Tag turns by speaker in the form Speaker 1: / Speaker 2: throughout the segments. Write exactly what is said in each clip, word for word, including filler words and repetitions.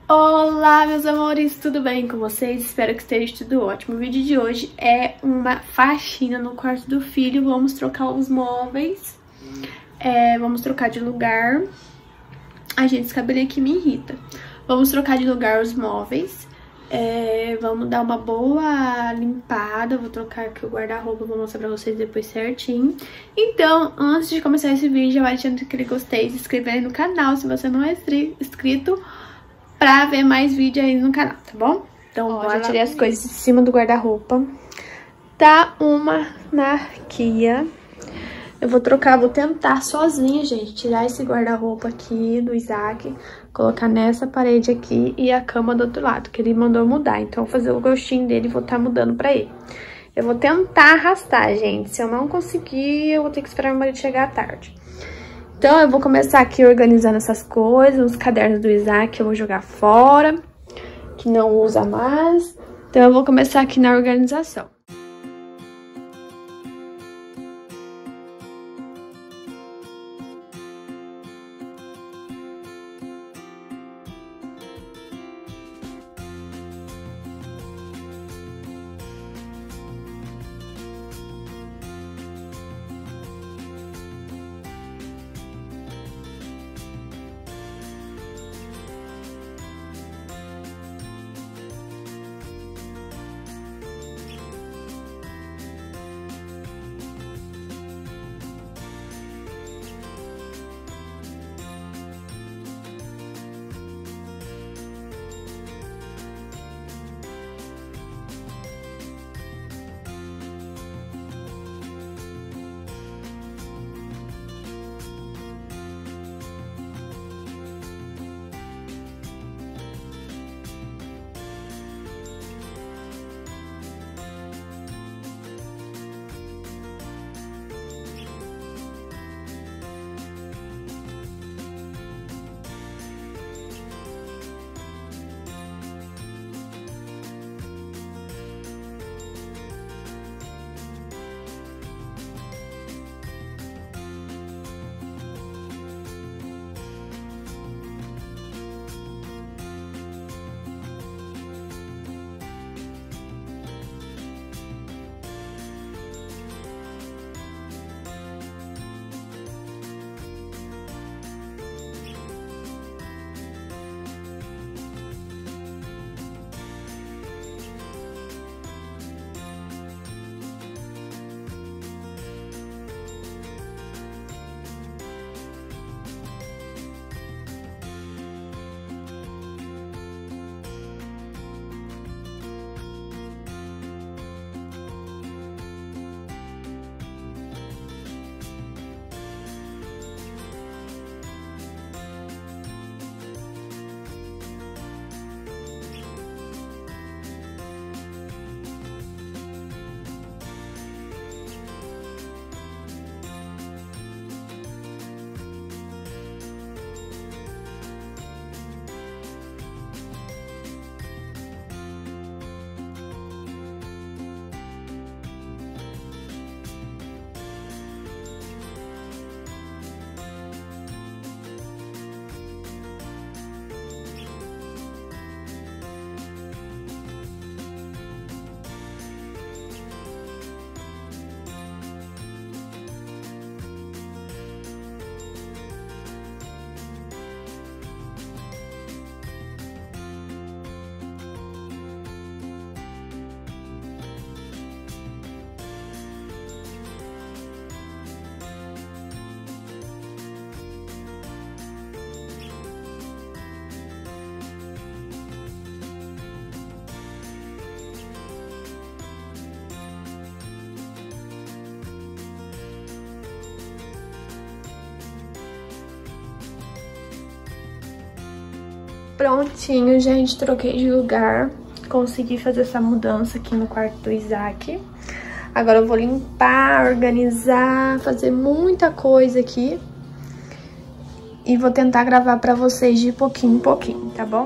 Speaker 1: Olá, meus amores, tudo bem com vocês? Espero que esteja tudo ótimo. O vídeo de hoje é uma faxina no quarto do filho. Vamos trocar os móveis, é, vamos trocar de lugar. Ai, gente, esse cabelinho aqui me irrita. Vamos trocar de lugar os móveis, é, vamos dar uma boa limpada. Vou trocar aqui o guarda-roupa, vou mostrar pra vocês depois certinho. Então, antes de começar esse vídeo, já vai deixando aquele gostei, se inscrever aí no canal se você não é inscrito, pra ver mais vídeo aí no canal, tá bom? Então, ó, já tirei as coisas de cima do guarda-roupa. Tá uma anarquia. Eu vou trocar, vou tentar sozinha, gente, tirar esse guarda-roupa aqui do Isaac, colocar nessa parede aqui e a cama do outro lado, que ele mandou mudar. Então, vou fazer o gostinho dele e vou estar mudando pra ele. Eu vou tentar arrastar, gente. Se eu não conseguir, eu vou ter que esperar meu marido chegar à tarde. Então, eu vou começar aqui organizando essas coisas, os cadernos do Isaac eu vou jogar fora, que não usa mais. Então, eu vou começar aqui na organização. Prontinho, gente, troquei de lugar, consegui fazer essa mudança aqui no quarto do Isaac. Agora eu vou limpar, organizar, fazer muita coisa aqui. E vou tentar gravar pra vocês de pouquinho em pouquinho, tá bom?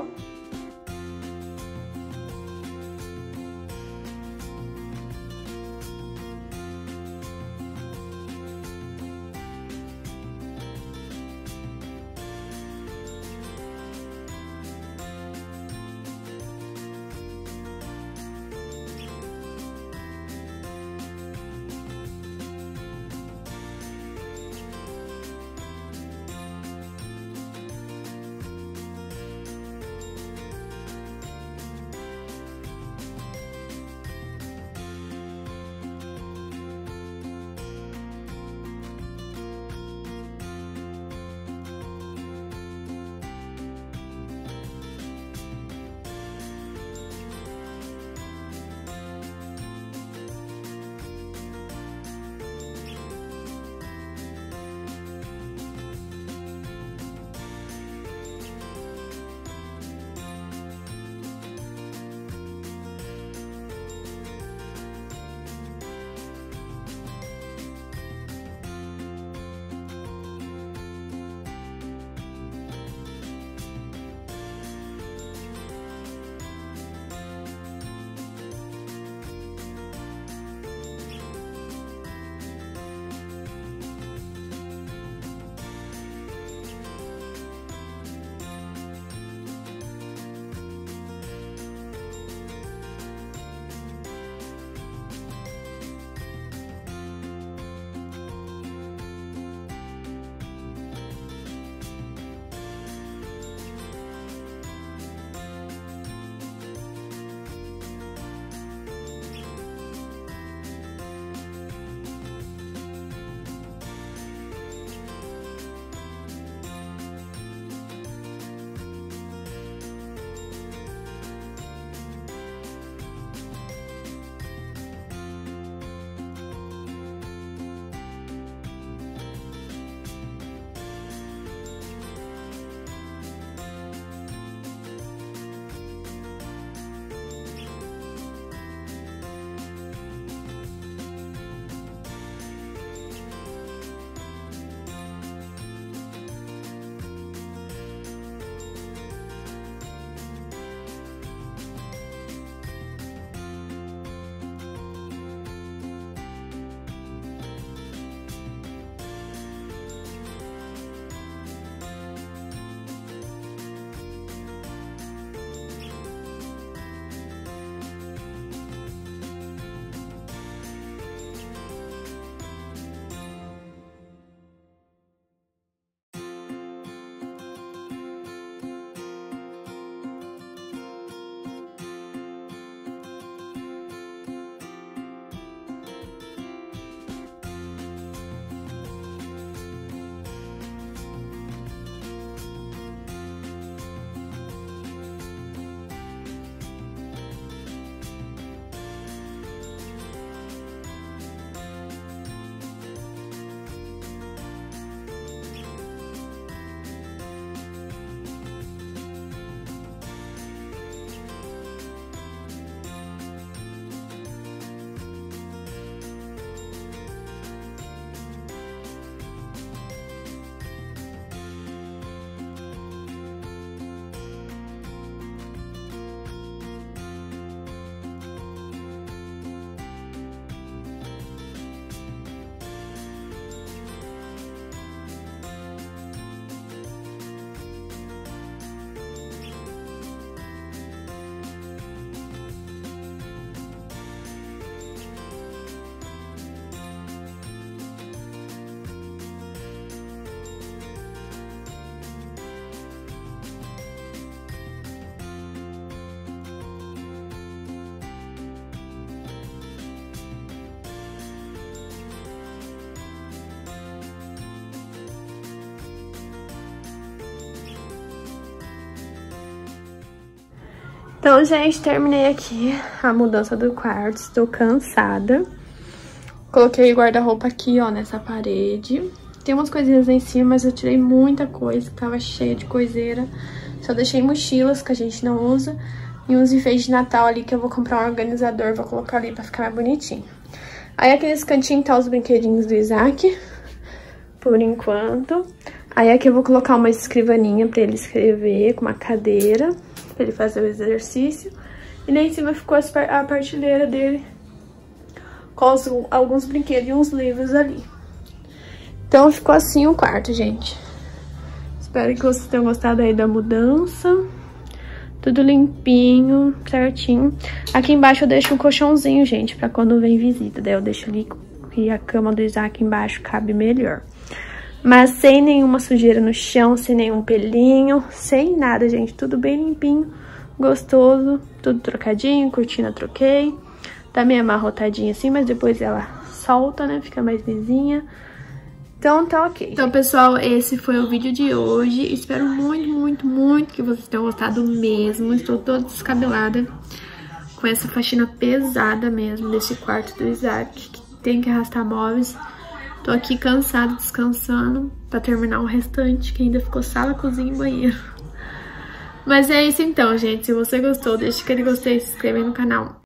Speaker 1: Então, gente, terminei aqui a mudança do quarto. Estou cansada. Coloquei guarda-roupa aqui, ó, nessa parede. Tem umas coisinhas aí em cima, mas eu tirei muita coisa, que tava cheia de coiseira. Só deixei mochilas que a gente não usa. E uns enfeites de Natal ali que eu vou comprar um organizador, vou colocar ali pra ficar mais bonitinho. Aí aqui nesse cantinho tá os brinquedinhos do Isaac, por enquanto. Aí aqui eu vou colocar uma escrivaninha pra ele escrever, com uma cadeira, pra ele fazer o exercício. E lá em cima ficou a partilheira dele, com os, alguns brinquedos e uns livros ali. Então ficou assim o quarto, gente. Espero que vocês tenham gostado aí da mudança. Tudo limpinho, certinho. Aqui embaixo eu deixo um colchãozinho, gente, pra quando vem visita. Daí eu deixo ali e a cama do Isaac embaixo cabe melhor. Mas sem nenhuma sujeira no chão, sem nenhum pelinho, sem nada, gente. Tudo bem limpinho, gostoso, tudo trocadinho, cortina troquei. Tá meio amarrotadinha assim, mas depois ela solta, né? Fica mais lisinha. Então tá ok. Então, pessoal, esse foi o vídeo de hoje. Espero muito, muito, muito que vocês tenham gostado mesmo. Estou toda descabelada com essa faxina pesada mesmo desse quarto do Isaac, que tem que arrastar móveis. Tô aqui cansada, descansando, pra terminar o restante, que ainda ficou sala, cozinha e banheiro. Mas é isso então, gente. Se você gostou, deixa aquele gostei, se inscreva aí no canal.